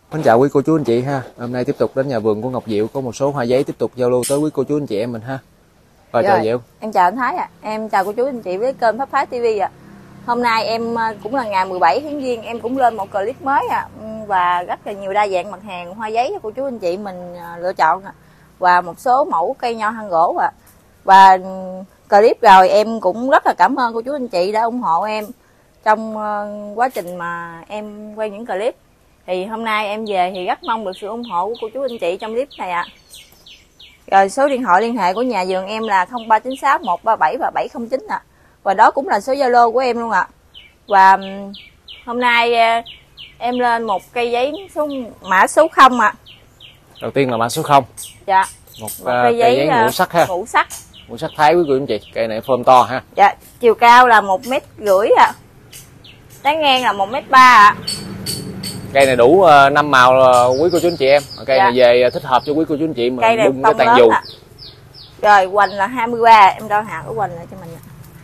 Xin chào quý cô chú anh chị ha. Hôm nay tiếp tục đến nhà vườn của Ngọc Diệu có một số hoa giấy tiếp tục giao lưu tới quý cô chú anh chị em mình ha. Rồi chào Diệu. Em chào anh Thái ạ. Em chào cô chú anh chị với kênh Pháp Thái TV ạ. Hôm nay em cũng là ngày 17 tháng Giêng, em cũng lên một clip mới và rất là nhiều đa dạng mặt hàng hoa giấy cho cô chú anh chị mình lựa chọn và một số mẫu cây nho hang gỗ Và clip rồi em cũng rất là cảm ơn cô chú anh chị đã ủng hộ em trong quá trình mà em quay những clip. Thì hôm nay em về thì rất mong được sự ủng hộ của cô chú anh chị trong clip này ạ. Rồi số điện thoại liên hệ của nhà vườn em là 0396 137 và 709 ạ. Và đó cũng là số Zalo của em luôn ạ. Và hôm nay em lên một cây giấy mã số 0 ạ. Đầu tiên là mã số 0. Dạ. Một cây giấy ngũ sắc ha. Ngũ sắc. Ngũ sắc Thái quý cô chú anh chị. Cây này form to ha. Dạ, chiều cao là 1,5 m ạ. Tán ngang là 1,3 m ạ. Cây này đủ 5 màu quý cô chú anh chị em. Cây này về thích hợp cho quý cô chú anh chị mà bung cái tàn dù. Rồi hoành là 23, em đo hạt của hoành lại cho mình.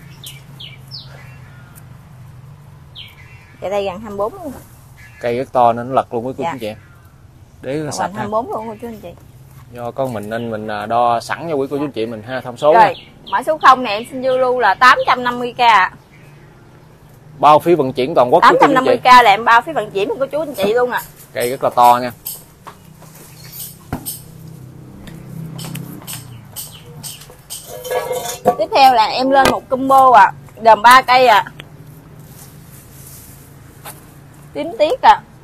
Ở đây gần 24 luôn. Cây rất to nên nó lật luôn quý cô chú anh chị em. Đế là sạch 24 luôn cô chú anh chị. Do con mình nên mình đo sẵn cho quý cô chú anh chị mình ha, thông số. Rồi, mã số 0 này em xin dư lưu là 850k ạ. Bao phí vận chuyển toàn quốc. 850k là em bao phí vận chuyển của cô chú anh chị luôn ạ. Cây rất là to nha. Tiếp theo là em lên một combo gồm 3 cây tím tiết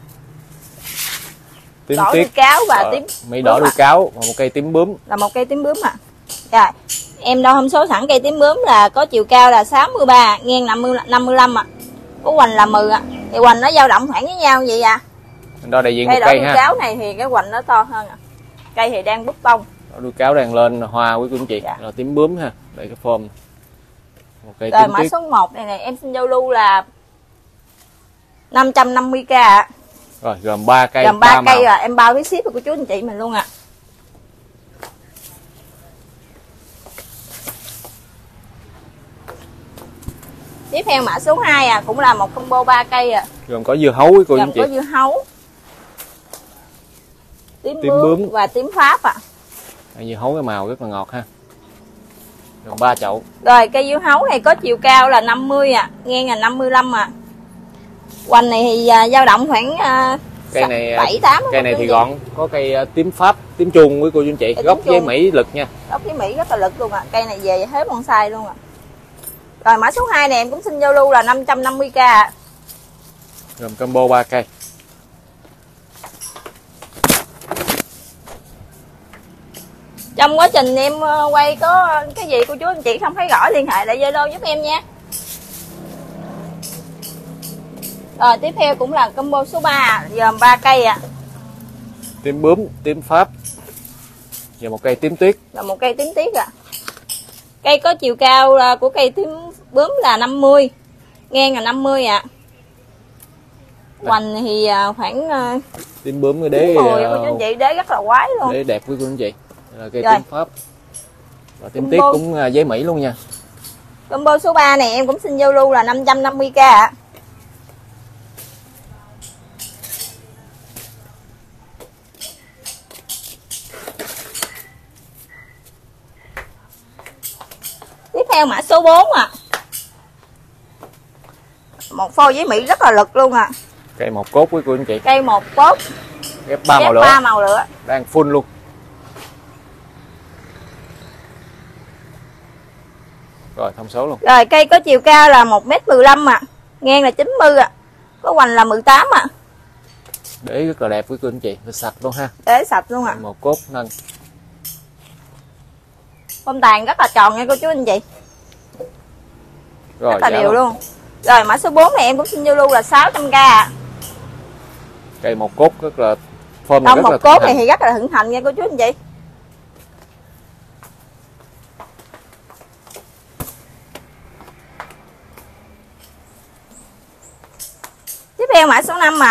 Tím đỏ tiết đuôi cáo và tím mỹ đỏ đuôi cáo và một cây tím bướm. Là một cây tím bướm Rồi, em đo thông số sẵn cây tím bướm là có chiều cao là 63, ngang 55 Có hoành là 10 Thì hoành nó dao động khoảng với nhau vậy Mình đo đại diện cây một cây cây đỏ ha. đuôi cáo này thì cái hoành nó to hơn Cây thì đang búp bông. Đỏ đuôi cáo đang lên hoa quý cô chú anh chị. Là tím bướm ha. Đây cái form. Một cây rồi tím mã tiết. số 1 này em xin giao lưu là 550k Rồi gồm 3 cây. Gồm 3 cây rồi, em bao phí ship của chú anh chị mình luôn Tiếp theo mã số 2 cũng là một combo 3 cây Gồm có dưa hấu quý cô chú anh chị. Gồm có dưa hấu, tím bướm và tím Pháp Dưa hấu cái màu rất là ngọt ha. Gồm 3 chậu. Rồi cây dưa hấu này có chiều cao là 50 ngang là 55 Hoành này thì dao động khoảng Cây này 7-8. Cây này thì gọn, có cây tím Pháp, tím Trung quý cô chú anh chị. Gốc với Mỹ lực nha. Gốc với Mỹ rất là lực luôn Cây này về hết bonsai luôn Rồi mã số 2 này em cũng xin giao lưu là 550k Gồm combo 3 cây. Trong quá trình em quay có cái gì cô chú anh chị không thấy rõ liên hệ lại Zalo giúp em nha. Rồi tiếp theo cũng là combo số 3 gồm 3 cây Tím bướm, tím Pháp và một cây tím tuyết. Là một cây tím tiết Cây có chiều cao của cây tím bướm là 50, ngang là 50 Hoành thì khoảng tím bướm cái đế cô chú anh chị, đế rất là quái luôn. Đế đẹp quý cô anh chị. Là cây tím Pháp. Và tím tiết cũng giấy Mỹ luôn nha. Combo số 3 này em cũng xin giao lưu là 550k Tiếp theo mã số 4 một phôi giấy Mỹ rất là lực luôn Cây một cốt quý cô anh chị. Cây một cốt Ghép 3 màu lửa. 3 màu lửa. Đang full luôn. Rồi thông số luôn. Rồi cây có chiều cao là 1,15 ngang là 90 có hoành là 18 Đế rất là đẹp quý cô anh chị, sạch luôn ha. Đế sạch luôn Một cốt nâng. Bông tàn rất là tròn nha cô chú anh chị. Rồi, rất là đều luôn. Rồi mã số 4 này em cũng xin giao lưu là 600k Cây một cốt rất là form rất một cốt này thì rất là thịnh hành nha cô chú anh chị. Tiếp theo mã số 5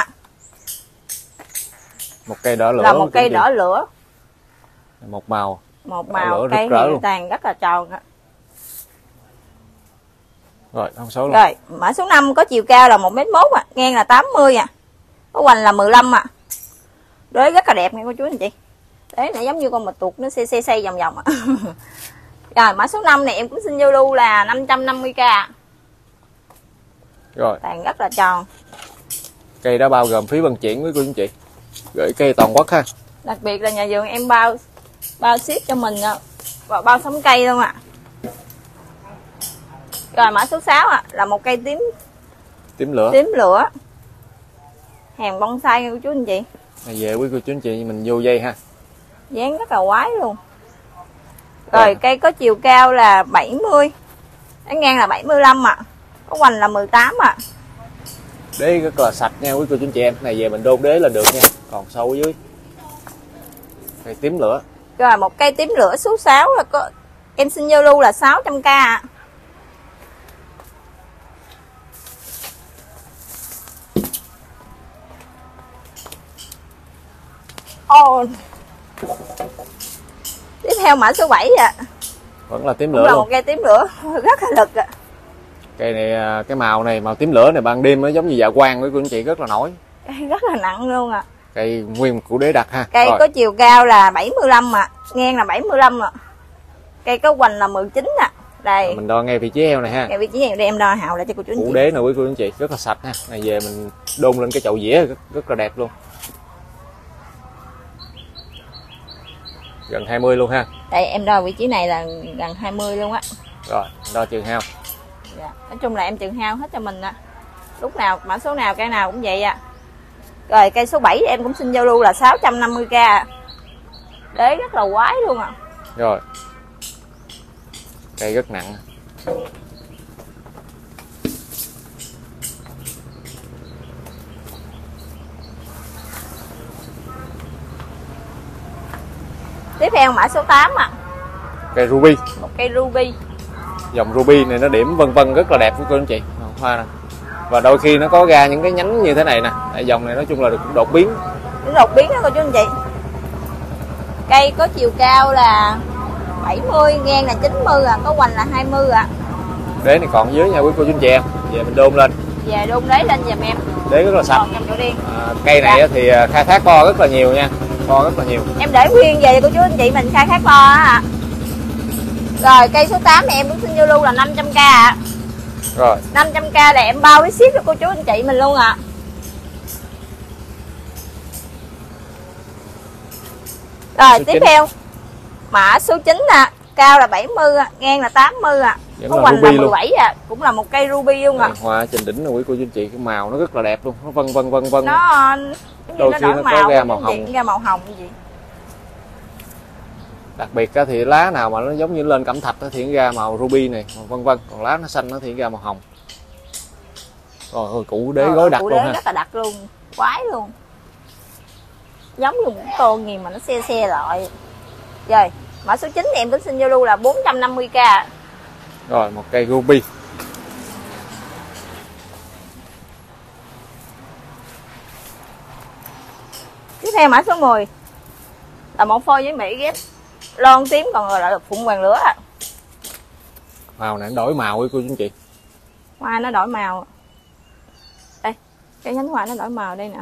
một cây đỏ lửa. Là một cây đỏ lửa. Một màu. Một màu cây tàn rất là tròn Rồi, thông số luôn. Rồi, mã số 5 có chiều cao là 1,1 m, ngang là 80 có hoành là 15 Đế rất là đẹp nha cô chú anh chị. Đế này giống như con mực tuột nó xoay vòng vòng ạ. Rồi mã số 5 này em cũng xin giao lưu là 550k. Rồi. Tàn rất là tròn. Cây đã bao gồm phí vận chuyển với cô chú anh chị. Gửi cây toàn quốc ha. Đặc biệt là nhà vườn em bao ship cho mình và bao sống cây luôn ạ. Rồi mã số 6 là một cây Tím lửa. Tím lửa. Hàng bonsai nha cô chú anh chị. Về quý cô chú anh chị mình vô dây ha. Dáng rất là quái luôn. Rồi cây có chiều cao là 70. Cái ngang là 75 ạ. Có hoành là 18 ạ. Đế rất là sạch nha quý cô chú anh chị em. Này về mình đôn đế là được nha. Còn sâu ở dưới. Cây tím lửa. Rồi một cây tím lửa số 6 là có em xin giao lưu là 600k ạ. Tiếp theo mã số 7 ạ. Vẫn là tím Cũng lửa là luôn. một cây tím lửa rất là lực ạ. Cây này cái màu này, màu tím lửa này ban đêm nó giống như dạ quang với cô anh chị, rất là nổi. Cây rất là nặng luôn ạ. Cây nguyên của đế đặt ha. Cây Rồi. có chiều cao là 75 ạ, ngang là 75 ạ. Cây có hoành là 19 ạ. Đây. Mình đo ngay vị trí eo này ha. Ngay vị trí này để em đo hào lại cho cô chú anh Củ chị. đế nè quý cô anh chị, rất là sạch ha. Này về mình đôn lên cái chậu dĩa rất là đẹp luôn. Gần 20 luôn ha. Đây em đo vị trí này là gần 20 luôn á. Rồi, đo trường hao. Dạ. Nói chung là em chừng hao hết cho mình ạ. Lúc nào mã số nào cây nào cũng vậy ạ. Rồi cây số 7 em cũng xin giao lưu là 650k. Đế rất là quái luôn ạ. Rồi. Cây rất nặng. Tiếp theo mã số 8 ạ. Cây ruby. Một cây ruby. Dòng ruby này nó điểm vân vân rất là đẹp với cô anh chị. Hoa nè. Và đôi khi nó có ra những cái nhánh như thế này nè. Tại dòng này nói chung là được đột biến. Nó đột biến đó cô chú anh chị. Cây có chiều cao là 70, ngang là 90 ạ, có hoành là 20 ạ. Đế này còn dưới nha quý cô chú anh chị em. Về mình đôn lên. Về đôn đế lên giùm em. Đế rất là sạch. Còn trong chỗ điên. Cây này thì khai thác co rất là nhiều nha. Co rất là nhiều. Em để nguyên về cho cô chú anh chị mình khai thác co á ạ. Rồi cây số 8 này em cũng xin giao lưu là 500k ạ. Rồi. 500k là em bao với ship cho cô chú anh chị mình luôn ạ. Rồi Số tiếp 9. theo mã số 9 nè, cao là 70, ngang là 80 ạ. Vẫn Có là hoành là ruby luôn. 17 ạ, cũng là một cây ruby luôn ạ. Hoa trên đỉnh rồi quý cô chú anh chị, cái màu nó rất là đẹp luôn, nó vân vân vân vân. Nó đôi khi nó có ra màu gì, hồng. ra màu hồng gì. Đặc biệt thì lá nào mà nó giống như lên cẩm thạch thì nó ra màu ruby này, vân vân, còn lá nó xanh nó thì ra màu hồng. Rồi củ đế gối đặc củ luôn đế ha. rất là đặc luôn, quái luôn. Giống như một con gì mà nó xe lại. Rồi, mã số 9 thì em tính xin giao lưu là 450k. Rồi một cây ruby. Tiếp theo mã số 10 là một phôi với Mỹ ghép lon tím, còn gọi là phụng hoàng lửa ạ. Màu này nó đổi màu quý cô chú anh chị. Hoa nó đổi màu. Đây, cái nhánh hoa nó đổi màu đây nè.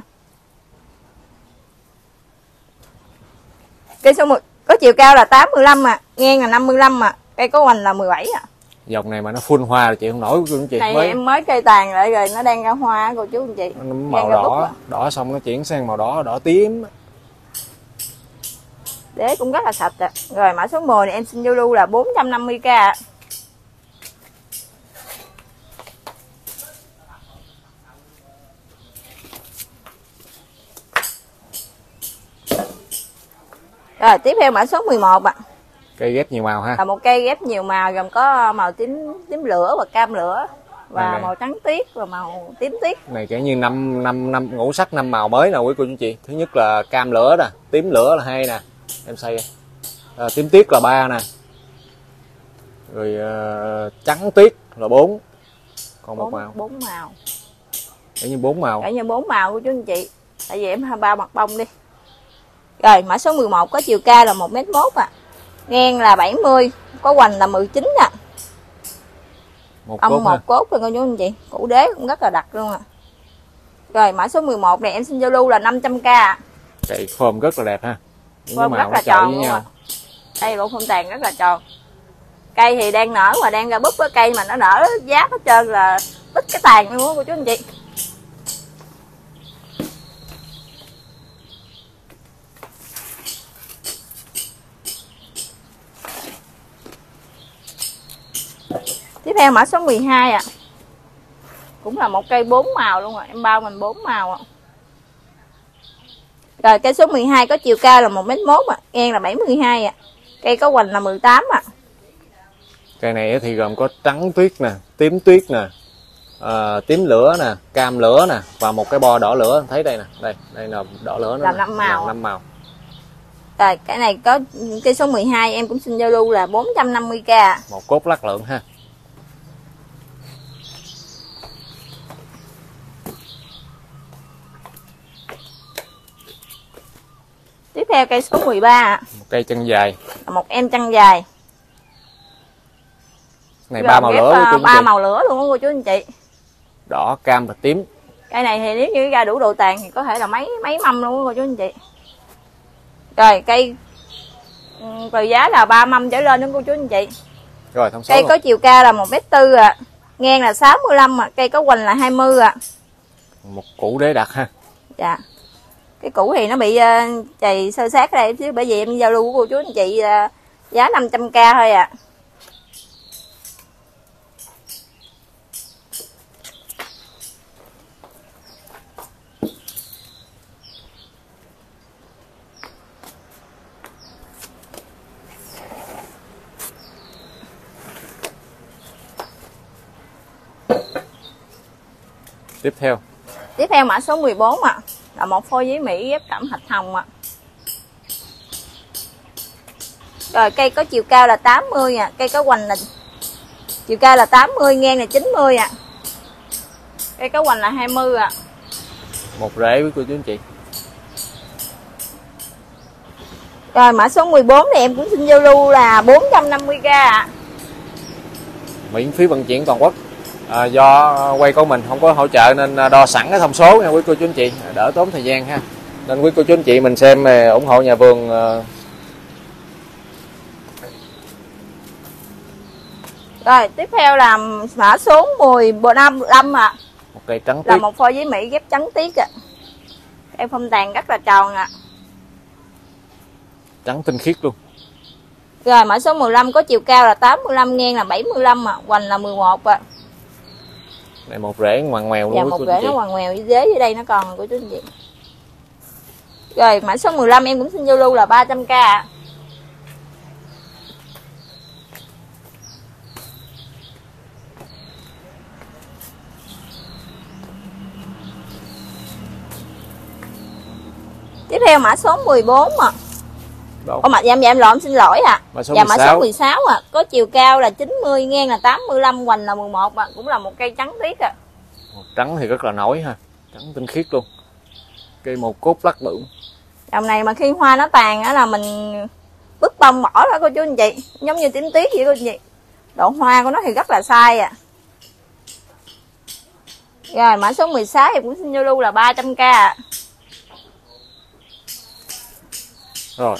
Cây số 10 có chiều cao là 85 ạ, ngang là 55 ạ, cây có hoành là 17 ạ. Dòng này mà nó full hoa là chị không nổi quý cô chú anh chị. Này em mới cây tàn lại rồi, nó đang ra hoa cô chú anh chị. Nó màu đỏ, đỏ xong nó chuyển sang màu đỏ, đỏ tím. Đế cũng rất là sạch ạ. Rồi mã số 10 này em xin giao lưu là 450k ạ. Rồi tiếp theo mã số 11 ạ. Cây ghép nhiều màu ha. Là một cây ghép nhiều màu, gồm có màu tím lửa và cam lửa và này. màu trắng tiết và màu tím tiết. Này kể như năm ngũ sắc 5 màu mới nè quý cô chú anh chị. Thứ nhất là cam lửa nè, tím lửa là 2 nè. Em xây tím tiết là 3 nè. Rồi trắng tiết là 4. Còn một màu. 4 màu. Kể như 4 màu. Kể như 4 màu của chú anh chị. Tại vì em bao mặt bông đi. Rồi mã số 11 có chiều cao là 1m1 ạ. Ngang là 70, có hoành là 19 ạ. Một Ông cốt một ha. cốt rồi cô chú anh chị. Củ đế cũng rất là đặc luôn ạ. Rồi mã số 11 này em xin giao lưu là 500k ạ. Cây khóm rất là đẹp ha. Khóm rất là tròn luôn ạ. Đây bộ phơm tàn rất là tròn. Cây thì đang nở mà đang ra búp với cây mà nó nở giáp hết trơn là ít cái tàn luôn cô chú anh chị. Tiếp theo mã số 12 ạ. Cũng là một cây 4 màu luôn rồi, em bao mình 4 màu ạ. Rồi cây số 12 có chiều cao là 1m1 ạ, ngang là 72 ạ. Cây có hoành là 18 ạ. Cây này thì gồm có trắng tuyết nè, tím tuyết nè, tím lửa nè, cam lửa nè và một cái bo đỏ lửa, thấy đây nè, đây là đỏ lửa là 5 màu. 5 màu. Rồi cái này có cây số 12 em cũng xin giao lưu là 450k. Một cốt lắc lượng ha. Tiếp theo cây số 13 một cây chân dài, một em chân dài. Này 3 màu lửa, 3 màu lửa luôn đó cô chú anh chị. Đỏ, cam và tím. Cây này thì nếu như ra đủ độ tàn thì có thể là mấy mâm luôn đó cô chú anh chị. Rồi cây từ giá là 3 mâm trở lên đó cô chú anh chị. Rồi thông số cây luôn. Có chiều cao là 1m4 ạ, ngang là 65 ạ, cây có hoành là 20 ạ. Một củ đế đặt ha. Dạ. Cái củ thì nó bị chày sơ sát đây chứ, bởi vì em giao lưu của cô chú anh chị giá 500k thôi ạ. Tiếp theo mã số 14 ạ. Là một phôi giấy Mỹ ghép cẩm thạch hồng ạ. Rồi cây có chiều cao là 80 ạ, cây có hoành là chiều cao là 80, ngang là 90 ạ. Cây có hoành là 20 ạ. Một rễ với cô chú anh chị. Rồi mã số 14 thì em cũng xin giao lưu là 450k ạ. Miễn phí vận chuyển toàn quốc. Do quay của mình không có hỗ trợ nên đo sẵn cái thông số nha quý cô chú anh chị, đỡ tốn thời gian ha. Nên quý cô chú anh chị mình xem ủng hộ nhà vườn. Rồi tiếp theo là mã số 15 ạ. Một cây trắng là tuyết. một phôi giấy Mỹ ghép trắng tiết ạ. Cây phong tàn rất là tròn ạ. Trắng tinh khiết luôn. Rồi mã số 15 có chiều cao là 85, ngang là 75 ạ, hoành là 11 ạ. Này một rễ ngoằn ngoèo luôn. Dạ, một rễ nó ngoằn ngoèo dưới dưới đây nó còn của chú anh chị. Rồi mã số 15 em cũng xin giao lưu là 300k ạ. Tiếp theo mã số 14 ạ. Dạ em lộn, xin lỗi ạ. Mã số dạ, mã số 16 ạ. Có chiều cao là 90, ngang là 85, hoành là 11 ạ. Cũng là một cây trắng tuyết ạ. Trắng thì rất là nổi ha, trắng tinh khiết luôn. Cây một cốt lắc lượng. Dòng này mà khi hoa nó tàn á là mình bứt bông bỏ đó cô chú anh chị, giống như tím tuyết vậy cô anh chị. Độ hoa của nó thì rất là sai ạ. Rồi mã số 16 thì cũng xin giao lưu là 300k ạ. Rồi.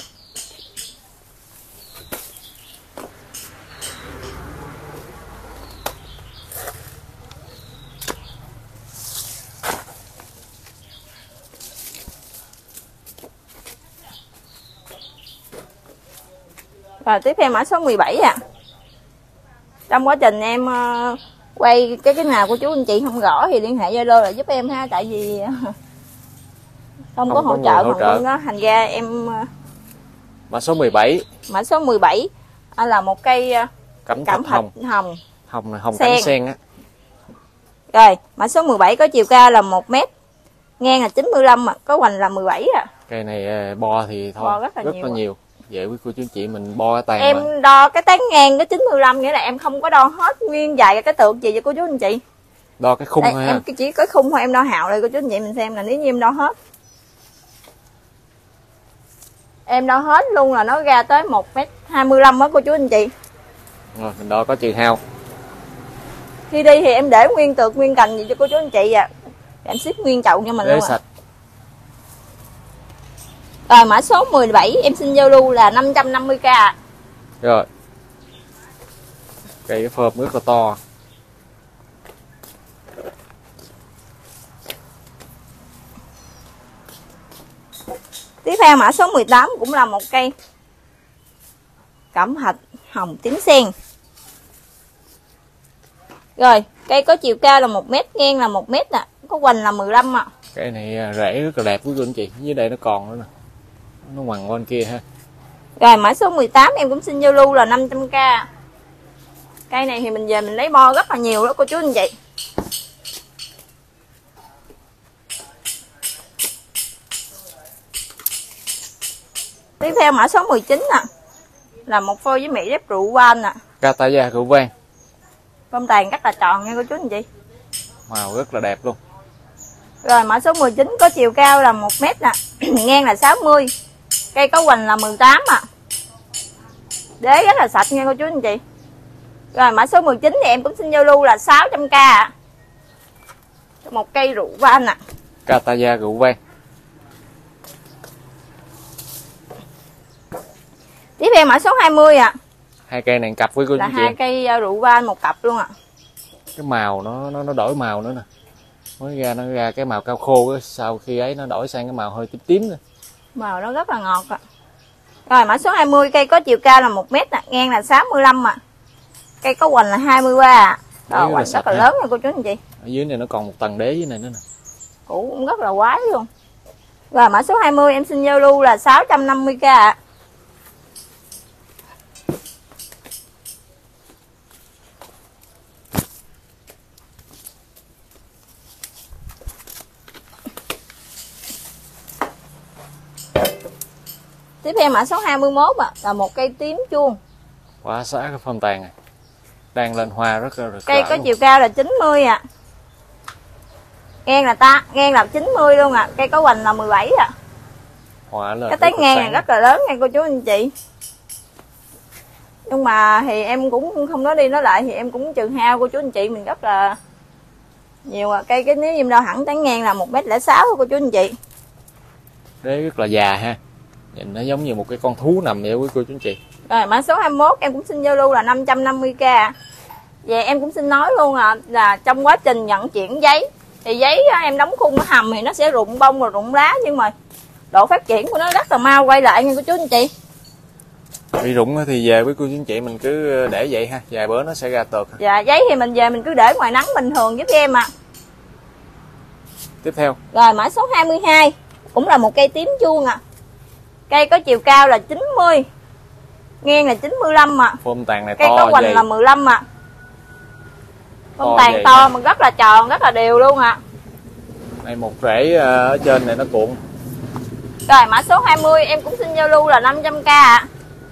Rồi tiếp theo mã số 17 ạ. Trong quá trình em quay cái nào của chú anh chị không rõ thì liên hệ Zalo là giúp em ha, tại vì không có hỗ trợ phần đó, thành ra em. Mã số 17. Mã số 17 là một cây cẩm thạch hồng. Hồng này, hồng cánh sen á. Rồi mã số 17 có chiều cao là 1m, ngang là 95 mà có hoành là 17 ạ. Cây này bo thì thôi bo rất là nhiều. Vậy quý cô chú chị mình bo cái tàn em mà. đo cái tán ngang cái 95, nghĩa là em không có đo hết nguyên dài cái tượng gì cho cô chú anh chị. Đo cái khung thôi em chỉ có khung thôi, em đo hào đây cô chú anh chị mình xem là nếu như em đo hết. Em đo hết luôn là nó ra tới 1m25 á cô chú anh chị. Rồi mình đo có chiều hao. Khi đi thì em để nguyên tược nguyên cành gì cho cô chú anh chị à. Em ship nguyên chậu cho mình luôn sạch. Rồi mã số 17 em xin giao lưu là 550k. Rồi. Cây cái phơm rất là to. Tiếp theo mã số 18 cũng là một cây cẩm thạch hồng tím sen. Rồi, cây có chiều cao là 1m, ngang là 1m nè, có hoành là 15 ạ. Cây này rễ rất là đẹp quý cô anh chị. Dưới đây nó còn nữa nè. Nó ngoằn qua bên kia ha. Rồi mã số 18 em cũng xin giao lưu là 500k. Cây này thì mình về mình lấy bo rất là nhiều đó cô chú anh chị. Tiếp theo mã số 19 nè, là một phôi với mỹ rép rượu vang nè. Cataya rượu vang. Bông tàn rất là tròn nha cô chú anh chị. Màu rất là đẹp luôn. Rồi mã số 19 có chiều cao là 1m nè, ngang là 60. Cây có hoành là 18 ạ. Đế rất là sạch nha cô chú anh chị. Rồi mã số 19 thì em cũng xin giao lưu là 600k ạ. Một cây rượu vang nè. Cataya rượu vang. Tiếp theo mã số 20 ạ. Hai cây này cặp với cô chú Là anh chị. hai cây rượu vang một cặp luôn ạ. Cái màu nó đổi màu nữa nè. Nó ra cái màu cao khô đó, sau khi ấy nó đổi sang cái màu hơi tím tím nữa. Màu nó rất là ngọt ạ. Rồi mã số 20 cây có chiều cao là 1m nè, ngang là 65 ạ. Cây có hoành là 23 ạ. Rồi hoành rất là lớn nha cô chú anh chị. Ở dưới này nó còn một tầng đế dưới này nữa nè. Củ cũng rất là quái luôn. Rồi mã số 20 em xin giao lưu là 650k ạ. Tiếp theo mã số 21 là một cây tím chuông. Quá xá cái phong tàn này. Đang lên hoa rất là rực Cây rỡ có luôn. chiều cao là 90 ạ. Ngang là 90 luôn ạ. Cây có hoành là 17 ạ. Hoa lên Cái tán ngang này rất là lớn nha cô chú anh chị. Nhưng mà thì em cũng không nói đi nói lại thì em cũng trừ hao cô chú anh chị mình rất là nhiều ạ. Cây cái nếu em đo hẳn tán ngang là 1m06 cô chú anh chị. Đế rất là già ha. Nhìn nó giống như một cái con thú nằm vậy quý cô chú anh chị. Rồi mã số 21 em cũng xin giao lưu là 550k. Và em cũng xin nói luôn là trong quá trình vận chuyển giấy thì giấy em đóng khung nó hầm thì nó sẽ rụng bông rồi rụng lá, nhưng mà độ phát triển của nó rất là mau quay lại nha cô chú anh chị. Bị rụng thì về với cô chú anh chị mình cứ để vậy ha, vài bữa nó sẽ ra tược. Dạ giấy thì mình về mình cứ để ngoài nắng bình thường giúp em ạ. Tiếp theo. Rồi mã số 22 cũng là một cây tím chuông ạ. Cây có chiều cao là 90, ngang là 95 ạ. Phôm tàn này Cây to có hoành dày. là 15 ạ. Phôm To tàn dày to nè. mà rất là tròn, rất là đều luôn ạ. Đây một rễ ở trên này nó cuộn. Rồi mã số 20 em cũng xin giao lưu là 500k ạ.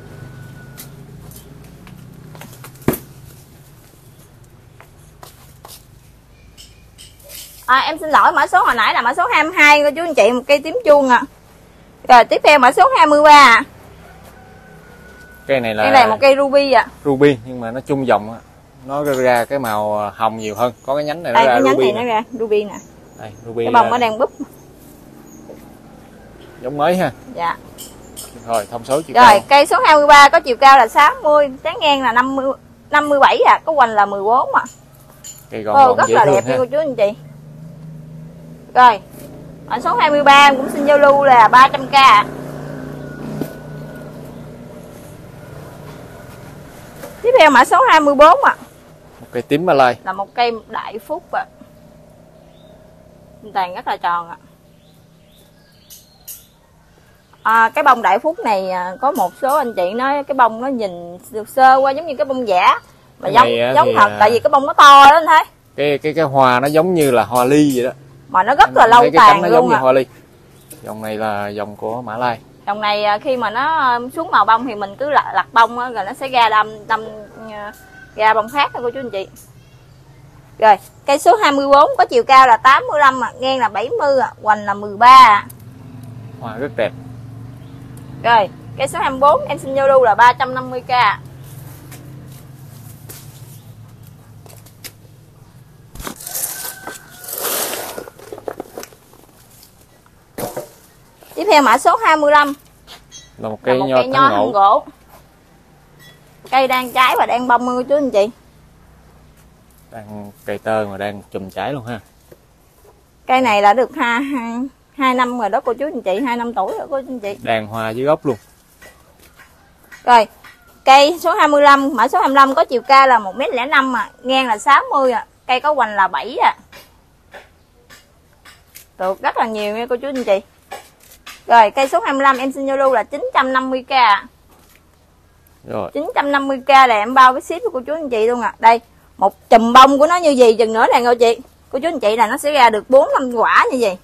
Em xin lỗi, mã số hồi nãy là mã số 22 cô chú anh chị, một cây tím chuông ạ. Rồi tiếp theo mã số 23 ạ. Cây này là Đây là một cây ruby ạ. ruby nhưng mà nó chung dòng á. Nó ra cái màu hồng nhiều hơn. Có cái nhánh này nó Đây ra cái nhánh ruby này nó ra ruby nè. Đây, ruby. Cái bông nó đang búp. Giống mới ha. Dạ. Rồi thông số chiều Rồi cao. cây số 23 có chiều cao là 60, tán ngang là 57 ạ, có hoành là 14 ạ. Cây gọn Rất dễ là thương đẹp nha ha. cô chú anh chị. Rồi mã số 23 em cũng xin giao lưu là 300k ạ. Tiếp theo mã số 24 ạ. Một cây tím Malay. Là một cây đại phúc ạ. Tàn rất là tròn ạ. Cái bông đại phúc này có một số anh chị nói cái bông nó nhìn được sơ qua giống như cái bông giả mà giống thật, tại vì cái bông nó to đó anh thấy. Cái hoa nó giống như là hoa ly vậy đó. Mà nó rất là Em lâu thấy cái tàn cánh nó giống luôn như ạ. hoa ly. Dòng này là dòng của Mã Lai. Dòng này khi mà nó xuống màu bông thì mình cứ lặt bông rồi nó sẽ ra ra bông khác thôi cô chú anh chị. Rồi cây số 24 có chiều cao là 85 ạ, ngang là 70 ạ, hoành là 13 ạ. Hoa rất đẹp. Rồi cây số 24 em xin giao lưu là 350k ạ. Tiếp theo mã số 25 là một là cây một nho cây nho thân thân ngộ. gỗ. Cây đang trái và đang bông cô chú anh chị. Đang cây tơ mà đang chùm trái luôn ha. Cây này là được 2 năm rồi đó cô chú anh chị, 2 năm tuổi rồi cô chú anh chị. Đàn hoa dưới gốc luôn. Rồi, cây số 25, mã số 25 có chiều cao là 1m05 mà, ngang là 60 à, cây có hoành là 7 à. Được rất là nhiều nha cô chú anh chị. Rồi, cây số 25 em xin giao lưu là 950k. Rồi. 950k là em bao cái ship của cô chú anh chị luôn à. Đây, một chùm bông của nó như gì chừng nữa nè cô chị. Cô chú anh chị là nó sẽ ra được 4-5 quả như vậy.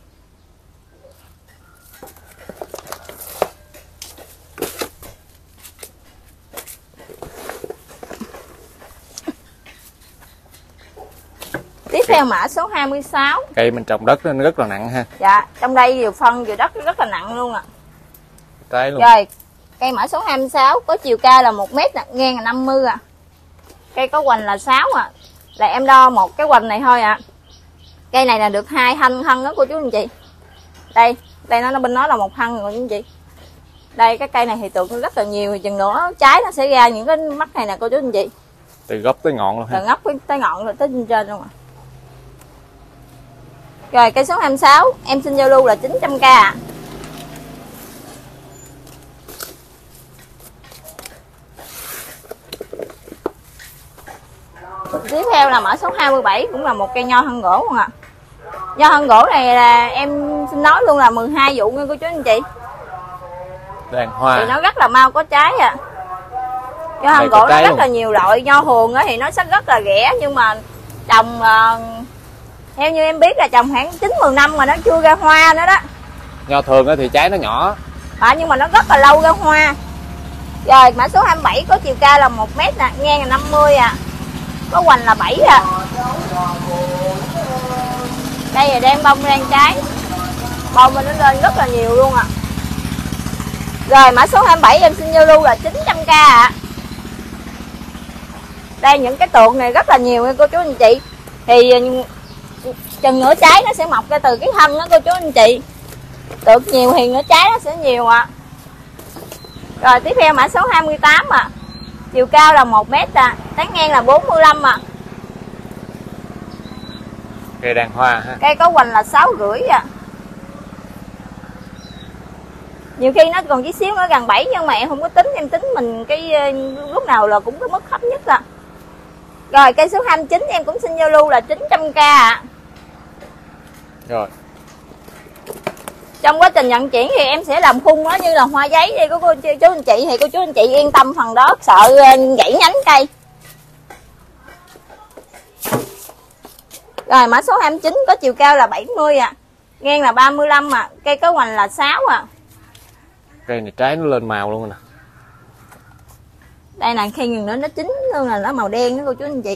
Tiếp theo mã số 26. Cây mình trồng đất nên rất là nặng ha. Dạ, trong đây vừa phân vừa đất rất là nặng luôn à. Trái luôn. Rồi, cây mã số 26 có chiều cao là 1m, ngang là 50 à. Cây có hoành là 6 à. Là em đo một cái hoành này thôi ạ. Cây này là được 2 thân đó cô chú anh chị. Đây, nó bên nó là một thân rồi cô chú anh chị. Đây cái cây này thì tượng rất là nhiều, chừng nữa trái nó sẽ ra những cái mắt này nè cô chú anh chị. Từ gốc tới ngọn luôn ha. Từ gốc tới ngọn rồi tới trên trên luôn à. Rồi cây số 26 em xin giao lưu là 900k ạ. Tiếp theo là mã số 27 cũng là một cây nho thân gỗ luôn ạ. Nho thân gỗ này là em xin nói luôn là 12 vụ nha cô chú anh chị. Đàn hoa. Thì nó rất là mau có trái à. Nho thân gỗ nó rất là nhiều loại, nho thường thì nó sẽ rất là rẻ nhưng mà trồng theo như em biết là trồng khoảng 9-10 năm mà nó chưa ra hoa nữa đó. Nho thường thì trái nó nhỏ. Nhưng mà nó rất là lâu ra hoa. Rồi mã số 27 có chiều cao là 1m nè, ngang là 50 à. Có hoành là 7 à. Đây là đang bông đang trái. Bông mình nó lên rất là nhiều luôn à. Rồi mã số 27 em xin giao lưu là 900k ạ. Đây những cái tượng này rất là nhiều nha cô chú anh chị. Thì chừng nửa trái nó sẽ mọc ra từ cái thân đó cô chú anh chị. Tượng nhiều thì nửa trái nó sẽ nhiều ạ. Rồi tiếp theo mã số 28 à. Chiều cao là 1m à, tán ngang là 45 à. Cây đàn hoa ha. Cây có hoành là 6,5 à. Nhiều khi nó còn tí xíu nữa gần 7 nhưng mà em không có tính, em tính mình cái lúc nào là cũng có mức thấp nhất à. Rồi cây số 29 em cũng xin giao lưu là 900k ạ. Rồi. Trong quá trình vận chuyển thì em sẽ làm khung nó như là hoa giấy đi cô chú anh chị, thì cô chú anh chị yên tâm phần đó, sợ gãy nhánh cây. Rồi mã số 29 có chiều cao là 70 à, ngang là 35 à, cây có hoành là 6 à. Cây này trái nó lên màu luôn rồi nè. Đây là khi nữa nó chín luôn là nó màu đen đó cô chú anh chị.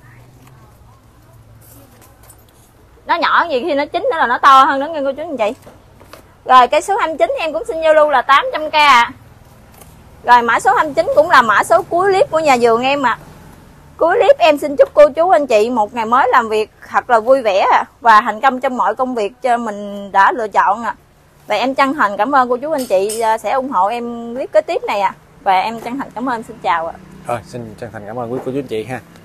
Nó nhỏ gì khi nó chín nữa là nó to hơn nữa nha cô chú anh chị. Rồi cây số 29 em cũng xin giao lưu là 800k à. Rồi mã số 29 cũng là mã số cuối clip của nhà vườn em ạ. Cuối clip em xin chúc cô chú anh chị một ngày mới làm việc thật là vui vẻ và thành công trong mọi công việc cho mình đã lựa chọn ạ. Và em chân thành cảm ơn cô chú anh chị sẽ ủng hộ em clip kế tiếp này ạ. Và em chân thành cảm ơn, xin chào ạ. Rồi xin chân thành cảm ơn quý cô chú anh chị ha.